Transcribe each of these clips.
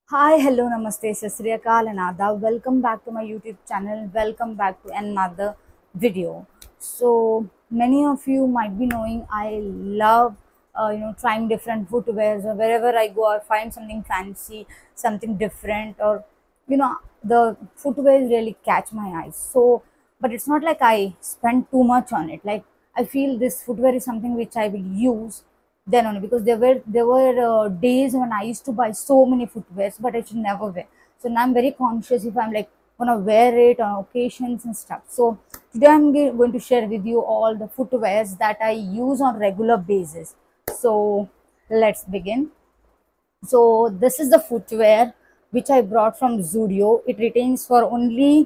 Hi, hello, namaste, Sasriya Akal and Adab. Welcome back to my YouTube channel. Welcome back to another video. So many of you might be knowing I love trying different footwears, or wherever I go I find something fancy, something different, or the footwear really catch my eyes. So but it's not like I spend too much on it. Like I feel this footwear is something which I will use then only, because there were days when I used to buy so many footwears but I should never wear. So now I'm very conscious if I'm like gonna wear it on occasions and stuff. So today going to share with you all the footwears that I use on regular basis. So let's begin. So this is the footwear which I brought from Zudio. It retains for only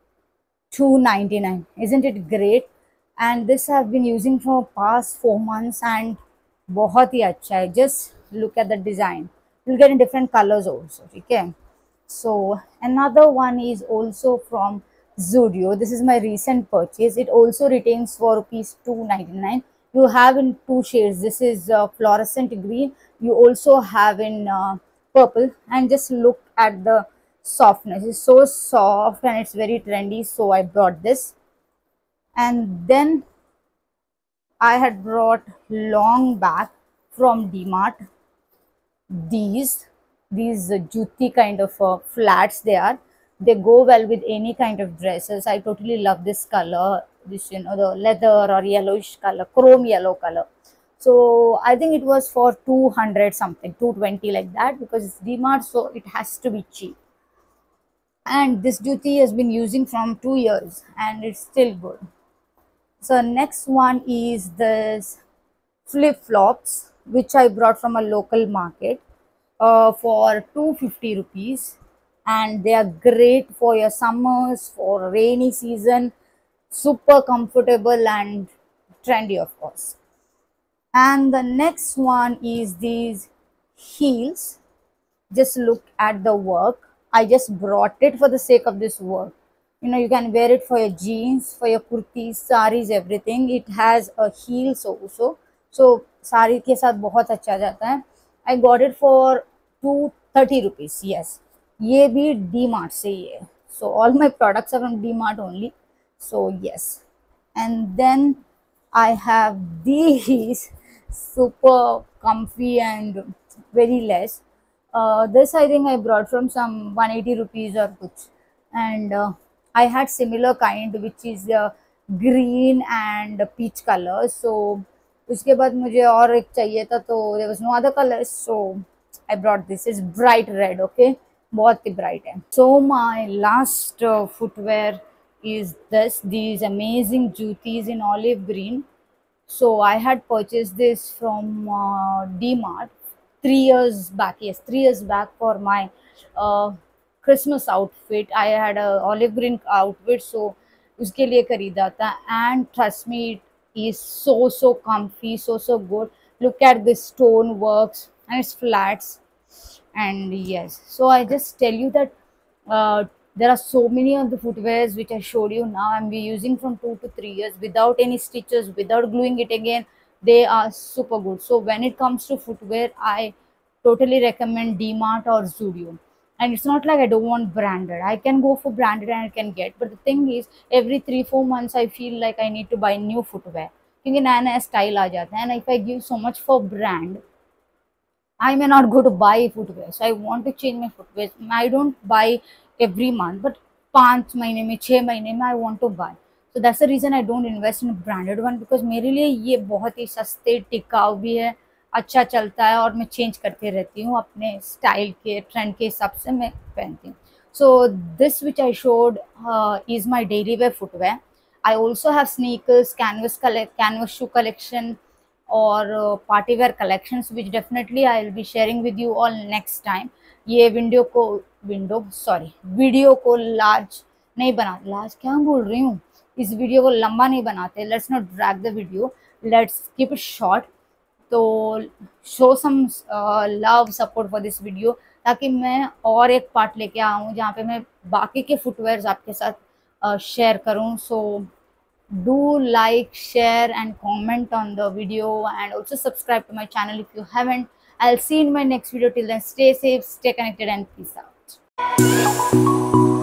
299. Isn't it great? And this I've been using for past 4 months and बहुत ही अच्छा है. Just look at the design. You'll get in different colors also. Okay. So another one is also from Zudio. This is my recent purchase. It also retains for rupees 299. You have in two shades. This is fluorescent green. You also have in purple. And just look at the softness. It's so soft and it's very trendy. So I brought this. And then I had brought long back from DMart. These juti kind of flats, they go well with any kind of dresses. I totally love this color, this the leather or yellowish color, chrome yellow color. So I think it was for 200 something, 220 like that, because it's DMart, so it has to be cheap. And this juti has been using from 2 years and it's still good. So next one is this flip-flops, which I brought from a local market for 250 rupees, and they are great for your summers, for rainy season, super comfortable and trendy of course. And the next one is these heels. Just look at the work. I just brought it for the sake of this work. You can wear it for your jeans, for your kurtis, saris, everything. It has a heels also. So sari के साथ बहुत अच्छा जाता है. I got it for 230 rupees. Yes, ये भी DMart से ही है. So all my products are from DMart only. So yes. And then I have these super comfy and very less. This I think I brought from some 180 rupees or kuch. And I had similar kind which is green and peach color. So उसके बाद मुझे और एक चाहिए था, तो there was no other color, so I brought this. Is bright red. Okay, बहुत ही bright है. So my last footwear is these amazing jutis in olive green. So I had purchased this from DMart 3 years back. Yes, 3 years back for my uh, Christmas outfit. I had a olive green outfit, so उसके लिए खरीदा था. And trust me, it is so comfy, so good. Look at the stone works and it's flats. And yes, so I just tell you that there are so many of the footwears which I showed you now. I'm using from 2 to 3 years without any stitches, without gluing it again. They are super good. So when it comes to footwear, I totally recommend DMart or Zudio. And it's not like I don't want branded. I can go for branded and I can get. But the thing is, every 3-4 months I feel like I need to buy new footwear. क्योंकि नया नया style आ जाता है. And if I give so much for brand, I may not go to buy footwear. So I want to change my footwear. I don't buy every month, but 5 महीने में 6 महीने में I want to buy. So that's the reason I don't invest in a branded one, because मेरे लिए ये बहुत ही सस्ते, टिकाऊ भी है, अच्छा चलता है, और मैं चेंज करते रहती हूँ अपने स्टाइल के, ट्रेंड के हिसाब से मैं पहनती हूँ. So this which I showed is my daily wear footwear. I also have sneakers, canvas shoe collection, और party wear collections which definitely I will be sharing with you all next time. ये video को large नहीं बना, large क्या बोल रही हूँ, इस वीडियो को लंबा नहीं बनाते. Let's not drag the video, let's keep it short. तो show some love support for this video, ताकि मैं और एक पार्ट लेके आऊँ जहाँ पे मैं बाकी के फुटवेयर्स आपके साथ शेयर करूँ. सो do like, share and comment on the video, and also subscribe to my channel if you haven't. I'll see you in my next video. Till then, stay safe, stay connected, and peace out.